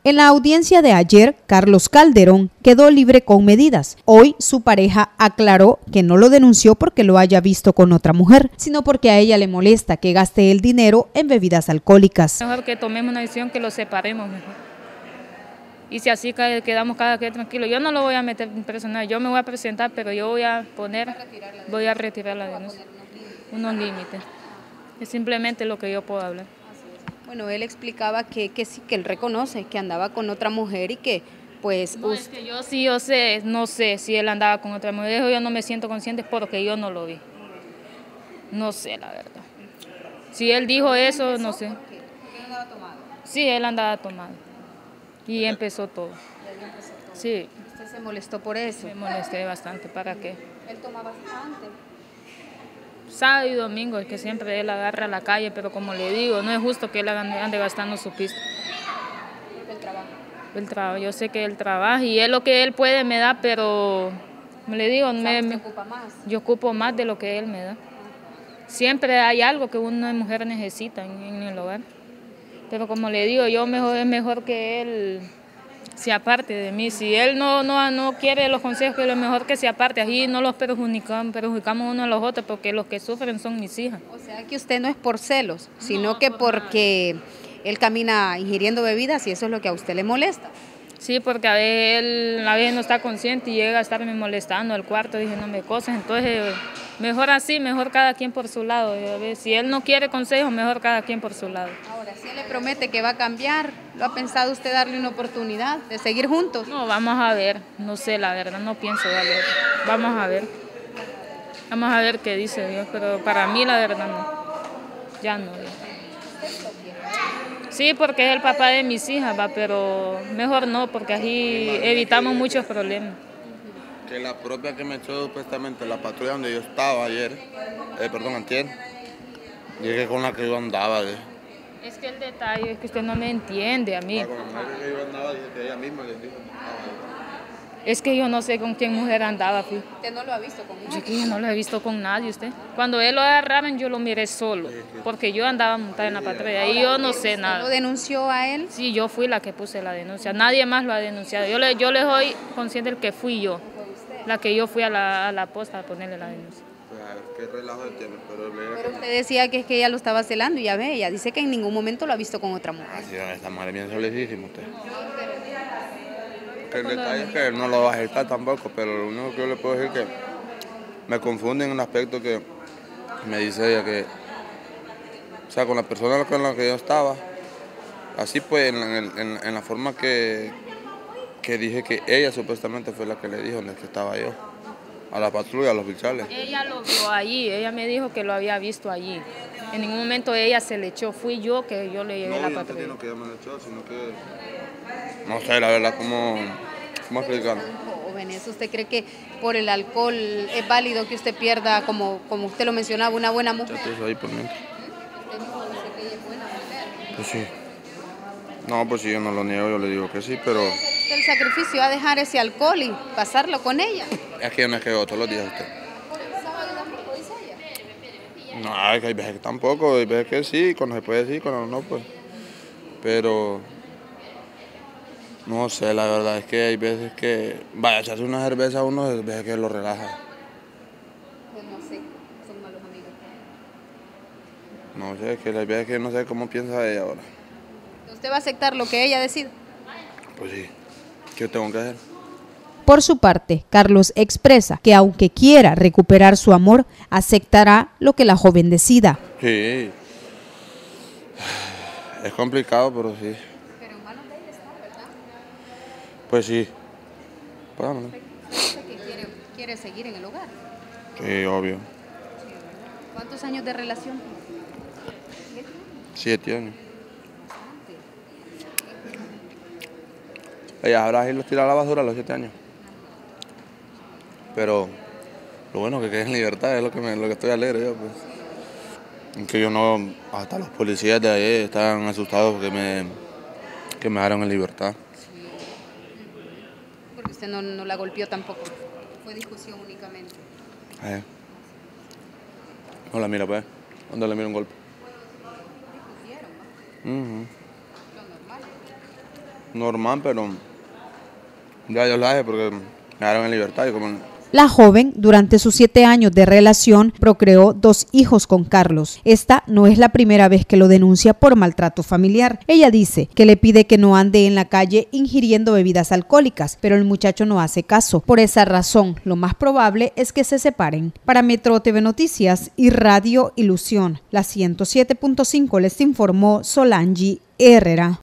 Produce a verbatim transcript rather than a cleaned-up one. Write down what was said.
En la audiencia de ayer, Carlos Calderón quedó libre con medidas. Hoy su pareja aclaró que no lo denunció porque lo haya visto con otra mujer, sino porque a ella le molesta que gaste el dinero en bebidas alcohólicas. Mejor que tomemos una decisión que lo separemos mejor. Y si así quedamos cada quien tranquilo, yo no lo voy a meter en personal, yo me voy a presentar, pero yo voy a poner, voy a retirar la denuncia, unos límites. Es simplemente lo que yo puedo hablar. Bueno, él explicaba que, que sí, que él reconoce que andaba con otra mujer y que pues... No, es que yo sí, yo sé, no sé si él andaba con otra mujer, yo no me siento consciente porque yo no lo vi. No sé, la verdad. Si él dijo eso, no sé. ¿Él andaba tomado? Sí, él andaba tomado. Y empezó todo. Sí. ¿Usted se molestó por eso? Me molesté bastante, ¿para qué? ¿Él tomaba antes? Sábado y domingo es que siempre él agarra la calle, pero como le digo, no es justo que él ande gastando su pista. ¿El trabajo? El trabajo, yo sé que él trabaja y es lo que él puede me da, pero me le digo, me, me, ocupa más? Yo ocupo más de lo que él me da. Siempre hay algo que una mujer necesita en, en el hogar, pero como le digo, yo mejor es mejor que él se aparte de mí. Si él no, no, no quiere los consejos, que lo mejor que se aparte, así no los perjudicamos, perjudicamos uno a los otros, porque los que sufren son mis hijas. O sea que usted no es por celos, sino no, que por porque nada. Él camina ingiriendo bebidas y eso es lo que a usted le molesta. Sí, porque a veces él a veces no está consciente y llega a estarme molestando al cuarto, diciéndome cosas, entonces mejor así, mejor cada quien por su lado. A ver, si él no quiere consejos, mejor cada quien por su lado. Ahora, si él le promete que va a cambiar, ¿lo ha pensado usted darle una oportunidad de seguir juntos? No, vamos a ver, no sé, la verdad, no pienso darle. Vamos a ver. Vamos a ver qué dice Dios, pero para mí la verdad no. Ya no. Sí, porque es el papá de mis hijas, va, pero mejor no, porque así evitamos muchos problemas. Que la propia que me echó supuestamente la patrulla donde yo estaba ayer, eh, perdón, antier, llegué con la que yo andaba. Eh. Es que el detalle es que usted no me entiende a mí. Ah, con la mujer que yo andaba, dije que ella misma les dijo que estaba ahí. Es que yo no sé con quién mujer andaba, fui. ¿Usted no lo ha visto con nadie? Yo que yo no lo he visto con nadie, usted. Cuando él lo agarraron, yo lo miré solo, porque yo andaba montada en la patrulla y yo no sé nada. ¿Lo denunció a él? Sí, yo fui la que puse la denuncia. Nadie más lo ha denunciado. Yo le, yo le soy consciente del que fui yo, la que yo fui a la, a la posta a ponerle la denuncia. Qué relajo tiene, pero, pero usted decía que es que ella lo estaba celando y ya ve, ella dice que en ningún momento lo ha visto con otra mujer. Así es, esta madre bien solicísima usted. El detalle es que no lo va a aceptar tampoco, pero lo único que yo le puedo decir es que me confunde en un aspecto que me dice ella que, o sea, con la persona con la que yo estaba, así pues, en, en, en, en la forma que, que dije que ella supuestamente fue la que le dijo en el que estaba yo, a la patrulla, a los oficiales. Ella lo vio allí, ella me dijo que lo había visto allí. En ningún momento ella se le echó, fui yo que yo le llevé no, la yo patrulla. No, que ella me le echó, sino que, no sé, la verdad, cómo, cómo explicarlo. Jóvenes, ¿usted cree que por el alcohol es válido que usted pierda, como, como usted lo mencionaba, una buena mujer? Ya ahí por mí. ¿Usted mismo dice que ella es buena mujer? Pues sí. No, pues si yo no lo niego, yo le digo que sí, pero... ¿El sacrificio a dejar ese alcohol y pasarlo con ella? Es que yo no es que yo todos los días usted. ¿Sábado tampoco dice ella? No, es que hay veces que tampoco, hay veces que sí, cuando se puede sí, cuando no, pues. Pero... No sé, la verdad es que hay veces que... Vaya, echarse una cerveza a uno, hay veces que lo relaja. Pues no sé, son malos amigos. No sé, es que hay veces que no sé cómo piensa ella ahora. ¿Usted va a aceptar lo que ella decida? Pues sí, ¿qué tengo que hacer? Por su parte, Carlos expresa que aunque quiera recuperar su amor, aceptará lo que la joven decida. Sí, es complicado, pero sí. Pero en manos de ella está, ¿verdad? Pues sí. Pues vámonos. ¿Usted que quiere, quiere seguir en el hogar? Sí, obvio. ¿Cuántos años de relación? Siete años. Ella ahora sí los tira a la basura a los siete años. Pero lo bueno que quede en libertad es lo que, me, lo que estoy alegre yo, pues. Que yo no, hasta los policías de ahí estaban asustados porque me, que me dejaron en libertad. Sí. Porque usted no, no la golpeó tampoco, fue discusión únicamente. Eh. No la mira, pues. ¿Dónde le mira un golpe? Discutieron, ¿no? Uh-huh. Lo normal. normal, pero ya yo la dejé porque me dejaron en libertad. Y como... La joven, durante sus siete años de relación, procreó dos hijos con Carlos. Esta no es la primera vez que lo denuncia por maltrato familiar. Ella dice que le pide que no ande en la calle ingiriendo bebidas alcohólicas, pero el muchacho no hace caso. Por esa razón, lo más probable es que se separen. Para Metro T V Noticias y Radio Ilusión, la ciento siete punto cinco les informó Solange Herrera.